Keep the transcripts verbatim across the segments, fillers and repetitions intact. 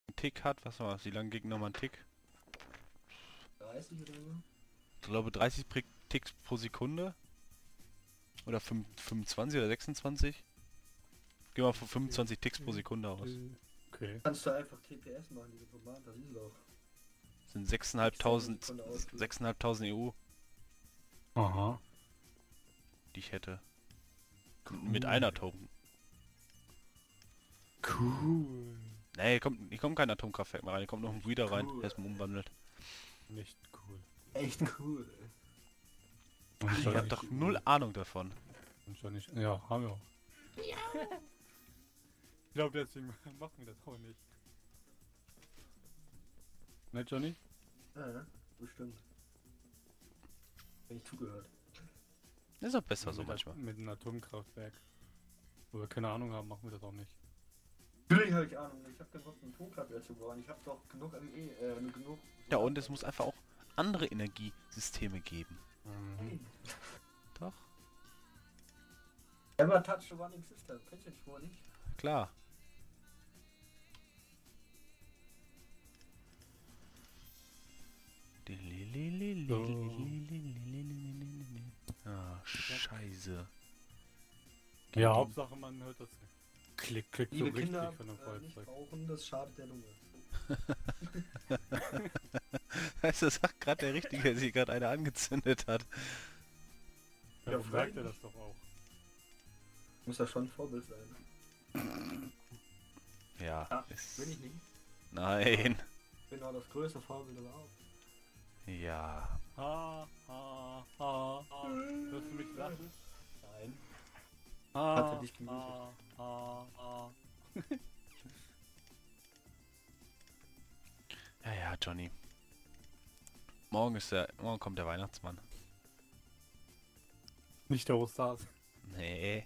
einen Tick hat, was war das? Wie lange ging nochmal ein Tick? dreißig oder so? Ich glaube dreißig Pri- Ticks pro Sekunde. Oder fünf- fünfundzwanzig oder sechsundzwanzig. Geh mal von fünfundzwanzig Ticks pro Sekunde aus. Okay. Kannst du einfach T P S machen, diese Format, das ist doch. Das sind sechstausendfünfhundert Sekunde ausgeben. sechstausendfünfhundert E U, Aha. die ich hätte. Mit einer Token. Cool. Nee, hier kommt, hier kommt kein Atomkraftwerk mehr rein, hier kommt noch ein Breeder rein, Cool. der ist mal umwandelt. Nicht cool. Echt cool. Und Ich schon hab nicht- doch null Ahnung davon. und schon nicht. Ja, haben wir auch. Ich glaube, deswegen machen wir das auch nicht. Ne, Johnny? Ja, bestimmt. Wenn ich zugehört. Ist auch besser so mit, manchmal. Mit einem Atomkraftwerk. Wo wir keine Ahnung haben, machen wir das auch nicht. Natürlich habe ich Ahnung, ich habe keinen Bock, einen Atomkraftwerk zu bauen. Ich habe doch genug M E, äh, genug... Ja, und es muss einfach auch andere Energiesysteme geben. Mhm. Doch, Ever touch a running system, kennst du jetzt wohl nicht? klar. Ah, scheiße. Ja, Hauptsache man hört das Klick, Klick so Liebe richtig Kinder, von dem äh, nicht Feuerzeug. rauchen, das schadet der Lunge. Weißt du, das sagt gerade der Richtige, der sich gerade eine angezündet hat. Ja, Ja, dann sagt er freilich. das doch auch. Muss ja schon ein Vorbild sein. Ja, Ja, ist... bin ich nicht. Nein. Bin auch das größte Vorbild überhaupt. Ja. Ha, ha, ha, ha. Hörst du mich lachen? Nein. Ha, Hat er dich gemütet? ha, ha, ha. Ja, ja, Johnny. Morgen ist der... Morgen kommt der Weihnachtsmann. Nicht der Osterhase. Nee.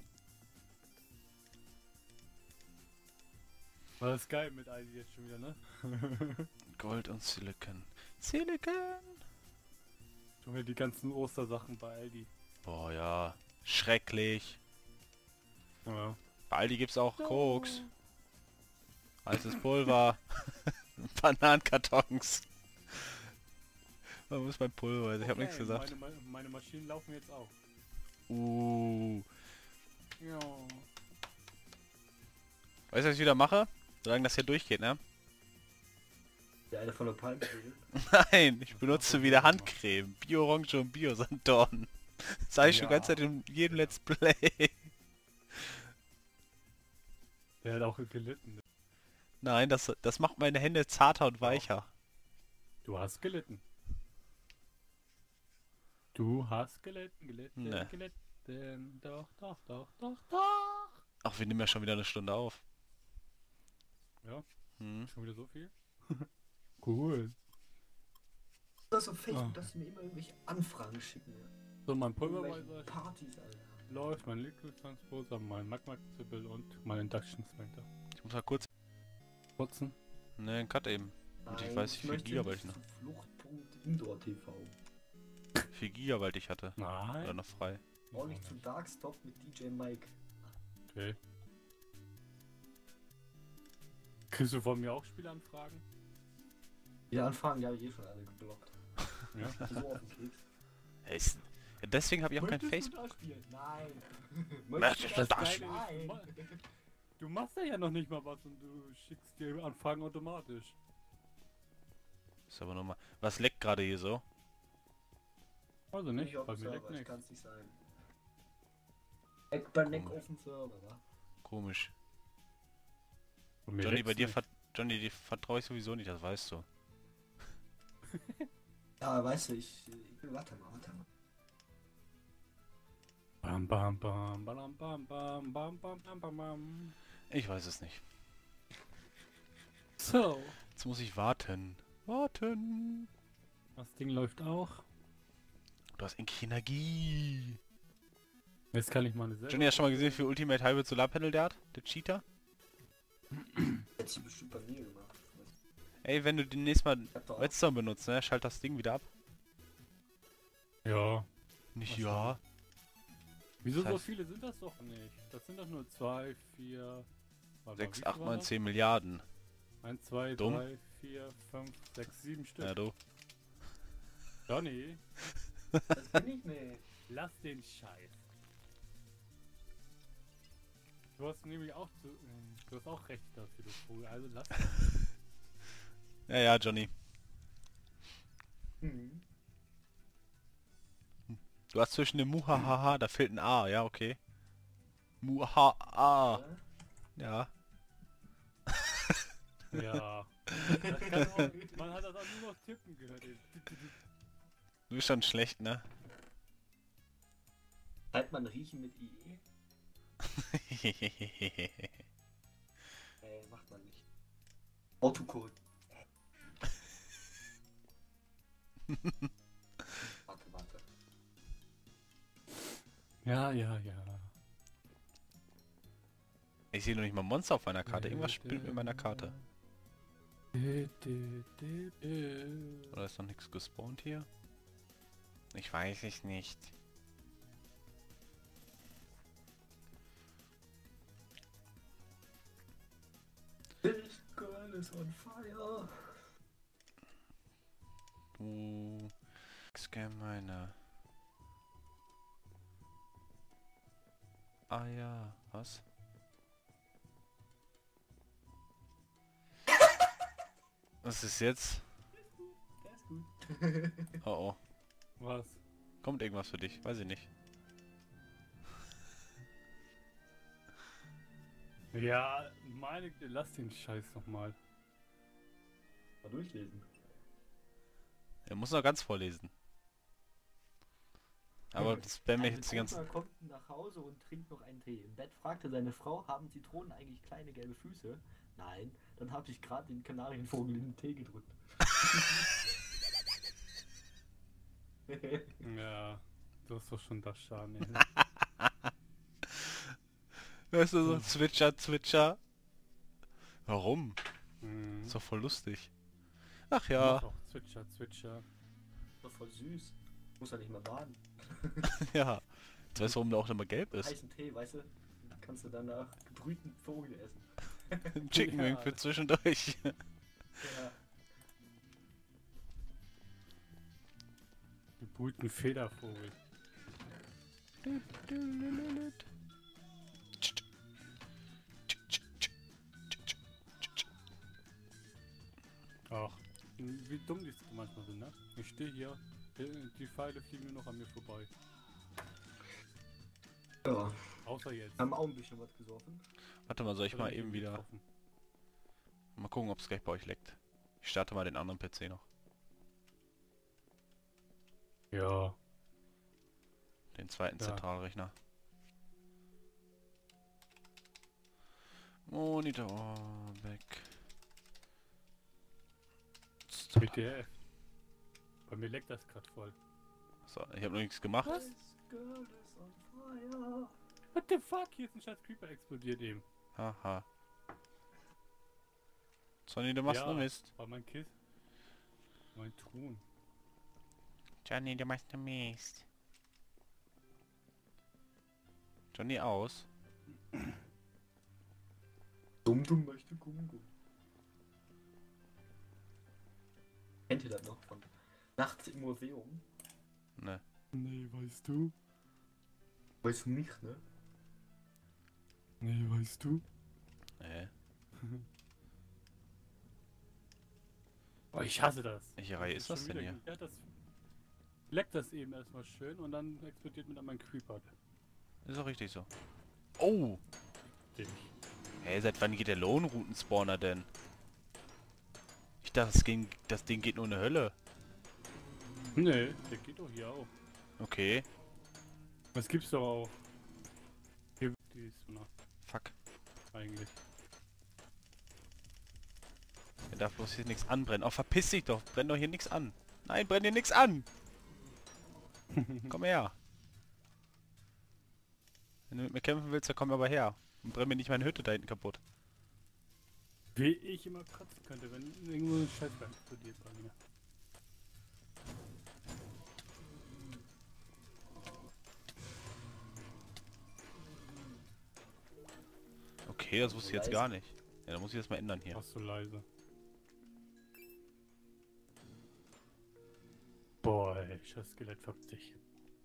War das geil mit Aldi jetzt schon wieder, ne? Gold und Silicon. Silicon! Schon wieder die ganzen Ostersachen bei Aldi. Boah, ja. Schrecklich. Ja. Bei Aldi gibt's auch Koks. Heißes Pulver. Bananenkartons. Man muss mein Pulver, ich hab nichts gesagt. Meine, meine, meine Maschinen laufen jetzt auch. Uh. Ja. Weißt du, was ich wieder mache? Solange das hier durchgeht, ne? Der eine von der Palmöl. Nein, ich benutze wieder Handcreme. Bio-Orange und Bio-Sanddorn. Das sag ich schon Ja. die ganze Zeit in jedem Let's Play. Der hat auch gelitten. Nein, das, das macht meine Hände zarter und weicher. Du hast gelitten. Du hast gelitten, gelitten, Ne. gelitten. Doch, doch, doch, doch, doch. Ach, wir nehmen ja schon wieder eine Stunde auf. Ja, Hm. schon wieder so viel? Cool. Das ist so Facebook, Ah. dass sie mir immer irgendwelche Anfragen schicken. So, mein Irgendwelche Pulverweiser Partys, Alter. läuft, mein Liquid Transporter, mein Magma Zippel und mein Induction Smelter. Ich muss mal kurz... Putzen. Ne, einen Cut eben. Und ich Nein, weiß, wie viel möchte Gigabyte nicht noch. zu Fluchtpunkt Indoor T V. Wie viel Gigabyte ich hatte. Nein. Oder noch frei. Auch nicht zu Darkstop mit D J Mike. Okay. Kriegst du von mir auch Spielanfragen? Die Anfragen, die habe ich eh schon alle geblockt. Ja. So auf den Keks. Ja, ist- ja, deswegen habe ich auch kein Möchtest Facebook. du das spielen? Nein. Möchtest du das Geile spielen? ist, du ma- Du machst ja noch nicht mal was und du schickst dir Anfragen automatisch. Ist aber nochmal. Was leckt gerade hier so? Also Bin nicht, ich auf bei dem mir leckt Server, ich nichts. kann es nicht sein. Eck bei Neck Komisch. auf dem Server, wa? Komisch. Bei mir Johnny, leckt's bei dir nicht. ver Johnny, dir vertraue ich sowieso nicht, das weißt du. Ja, weißt du, ich... ich warte mal, warte mal. Bam bam bam bam bam bam bam bam bam bam bam. Ich weiß es nicht. So. Jetzt muss ich warten. Warten. Das Ding läuft auch. Du hast endlich Energie. Jetzt kann ich meine selber. Johnny, hast du schon mal gesehen, wie viel Ultimate Hybrid Solarpanel der hat? Der Cheater? Hätte sie bestimmt bei mir gemacht. Ey, wenn du den nächsten Mal Ich hab doch auch... Redstone benutzt, ne? Schalt das Ding wieder ab. Ja. Nicht Was ja. Wieso Das so heißt- viele sind das doch nicht? Das sind doch nur zwei, vier. warte mal, sechs, wie acht, viel neun, war das? zehn Milliarden. eins, zwei, Dumm. drei, vier, fünf, sechs, sieben Stück. Ja, du. Johnny, Das bin ich nicht. lass den Scheiß. Du hast nämlich auch zu, ähm, du hast auch recht dafür, du Vogel, also lass den. Ja, ja, Johnny. Mhm. Du hast zwischen dem Muhahaha, da fehlt ein A, ja, okay. Muhaha. Ja. Ja. Ja. Das kann auch, man hat das auch nur noch tippen gehört. Ey. Du bist schon schlecht, ne? Schreibt man riechen mit I E? Äh, macht man nicht. Autocode. Warte, warte. Ja, ja, ja. Ich sehe noch nicht mal Monster auf meiner Karte. Irgendwas spielt mit meiner Karte. Oder ist noch nichts gespawnt hier? Ich weiß es nicht. This girl is on fire. Du... Scam meine... Ah ja, was? Was ist jetzt? Der ist gut. Oh oh. Was? Kommt irgendwas für dich? Weiß ich nicht. Ja, meine Güte, lass den Scheiß noch mal. Mal durchlesen. Er muss noch ganz vorlesen. Aber das spam mich Ein jetzt die ganze... Betrunkener kommt nach Hause und trinkt noch einen Tee. Im Bett fragte seine Frau, haben Zitronen eigentlich kleine gelbe Füße? Nein, dann habe ich gerade den Kanarienvogel in den Tee gedrückt. Ja, du hast doch schon das Scham. Weißt du, so Zwitscher, Zwitscher. Warum? Mhm. Ist doch voll lustig. Ach Ja. ja, Auch Zwitscher, Zwitscher. Doch voll süß. Muss ja nicht mal baden. ja. Jetzt weißt du, warum der auch immer gelb ist. Heißen Tee, weißt du? Kannst du danach gebrühten Vogel essen. Ein Chicken Wing Ja. für zwischendurch. Ja. Gebrühten Federvogel. Ach, wie dumm die manchmal sind, ne? Ich stehe hier, die- die Pfeile fliegen nur noch an mir vorbei. Ja. Außer jetzt. Haben auch ein bisschen was gesoffen. Warte mal, soll ich Oder mal mich eben wieder... getroffen. Mal gucken, ob es gleich bei euch leckt. Ich starte mal den anderen P C noch. Ja. Den zweiten Ja. Zentralrechner. Monitor weg. So, B T F. Bei mir leckt das gerade voll. so, ich habe noch nichts gemacht. Was? This girl is on fire. What the fuck? Hier ist ein scheiß Creeper explodiert eben. Haha. Sonny, du machst Ja. nur Mist. War mein Kiss. Mein Truhen. Johnny, du machst nur Mist. Johnny aus. Dumm, dumm möchte Gungo. Kennt ihr das noch von Nachts im Museum? Ne. Nee, weißt du? Weißt du nicht, ne? Nee, weißt du? Äh. Oh, ich hasse das. Welche Reihe ist das Schon denn wieder- hier? Ja, das leckt das eben erstmal schön und dann explodiert mit einmal ein Creeper. Ist auch richtig so. Oh! Dich. Hä, seit wann geht der Lohnrouten-Spawner denn? Ich dachte, das, ging, das Ding geht nur in die Hölle. Nee, der geht doch hier auch. Okay. Was gibt's doch auch? Hier die ist na, Fuck. eigentlich. Er darf bloß hier nichts anbrennen. Oh, verpiss dich doch. Brenn doch hier nichts an. Nein, brenn dir nichts an. Komm her. Wenn du mit mir kämpfen willst, dann komm aber her. Und brenn mir nicht meine Hütte da hinten kaputt. Wie ich immer kotzen könnte, wenn irgendwo ein Scheißberg explodiert bei mir. Okay, das wusste ich jetzt gar nicht. Ja, dann muss ich das mal ändern hier. Ach so leise. Flash, das Skelett fuckt dich.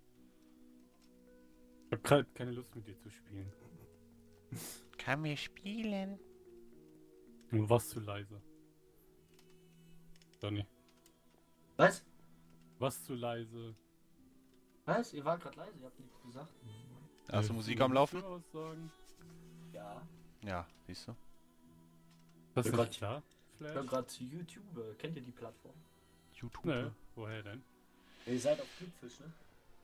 Ich hab grad keine Lust mit dir zu spielen. Kann wir spielen? Du warst zu leise. Donny. Was? Was zu leise. Was? Ihr wart gerade leise, ihr habt nichts gesagt. Hast du Musik am Laufen? Aussagen? Ja. Ja, siehst du. Das Ja, ist grad- nicht klar. Ich höre Flash? gerade zu YouTube. Kennt ihr die Plattform? YouTube. Ne, woher denn? Ihr seid auf Flipfish, ne?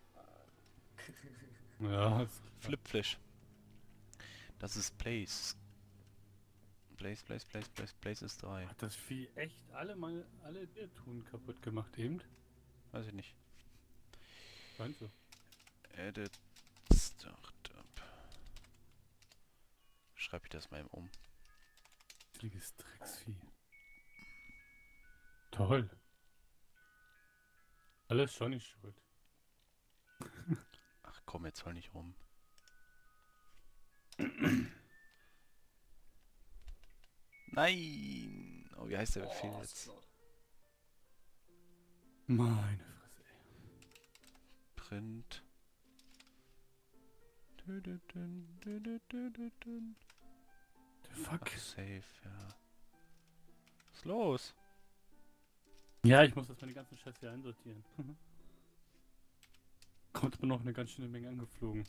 Ja, ist Flipflash. Das ist Place. Place, Place, Place, Place, Place ist drei. Hat das Vieh echt alle meine, alle dir tun kaputt gemacht eben? Weiß ich nicht. Meinst du? Edit Startup. Schreibe ich das mal eben um. Richtiges Drecksvieh. Toll. Alles schon nicht schuld. Ach komm, jetzt heul nicht rum. Nein! Oh, wie heißt der Befehl Oh, jetzt? Slot. Meine Fresse, ey. Print. Dü-dü-dün, dü-dü-dü-dü-dün. The fuck? Ach, safe, ja. Was ist los? Ja, ich muss das meine ganzen Scheiße hier einsortieren. Kommt aber noch eine ganz schöne Menge angeflogen.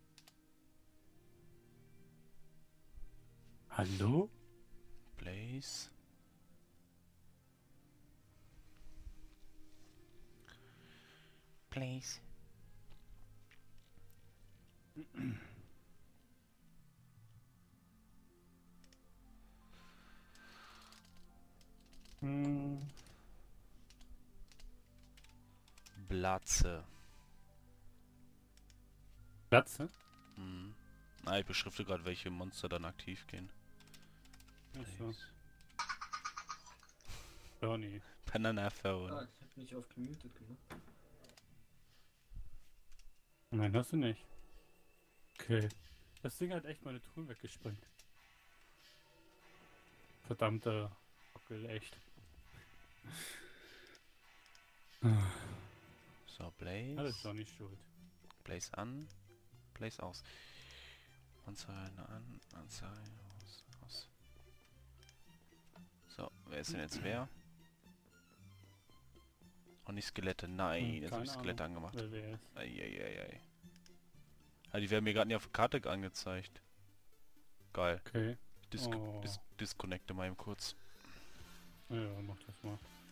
Hallo? Place. Place. Hm. Blatze. Platze? Hm. Ah, ich beschrifte gerade, welche Monster dann aktiv gehen. Achso. Place. Bernie. Banana Phone. Ah, ich hab mich auf gemutet gemacht. Nein, hast du nicht. Okay. Das Ding hat echt meine Truhen weggesprengt. Verdammter Ockel, echt. So, Blaze. Alles doch nicht schuld. Blaze an. Blaze aus. Anzeige an. Anzeige aus. Aus. So, wer ist denn jetzt wer? Und nicht Skelette. Nein, Hm, jetzt habe keine ich Skelette Ahnung, angemacht. Wer wer ist. Eieiei. Ah, die werden mir gerade nicht auf der Karte angezeigt. Geil. Okay. Dis Oh. dis disconnecte mal eben kurz. Ja, mach das mal.